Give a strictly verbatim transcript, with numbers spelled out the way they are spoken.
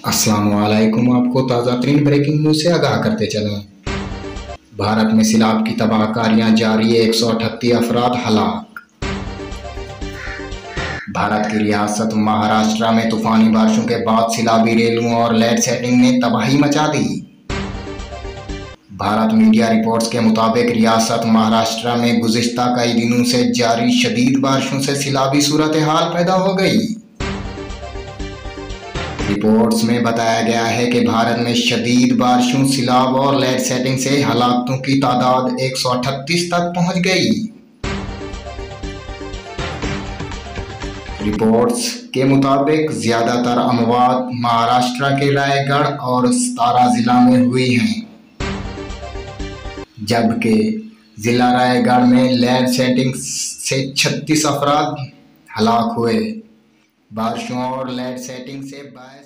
अस्सलामुअलैकुम। आपको ताज़ा तरीन ब्रेकिंग न्यूज से आगाह करते चलें। भारत में सैलाब की तबाहकारियां जारी, एक सौ अठत्तीस अफराद हलाक। भारत की रियासत महाराष्ट्र में तूफानी बारिशों के बाद सैलाबी रेलुओं और लेड सेटिंग ने तबाही मचा दी। भारत मीडिया रिपोर्ट्स के मुताबिक रियासत महाराष्ट्र में गुज़िश्ता कई दिनों से जारी शदीद बारिशों से सैलाबी सूरत हाल पैदा हो गई। रिपोर्ट्स में बताया गया है कि भारत में शदीद बारिशों, सैलाब और लेड सेटिंग से हलाकतों की तादाद एक सौ अठतीस तक पहुंच गई। रिपोर्ट्स के मुताबिक ज्यादातर अमवात महाराष्ट्र के रायगढ़ और सतारा जिला में हुई हैं, जबकि जिला रायगढ़ में लेड सेटिंग से छत्तीस अफराद हलाक हुए। बारिशों और लेड सेटिंग से बाईस